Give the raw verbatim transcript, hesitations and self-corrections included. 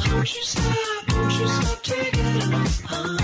Don't you stop, don't you stop taking it on.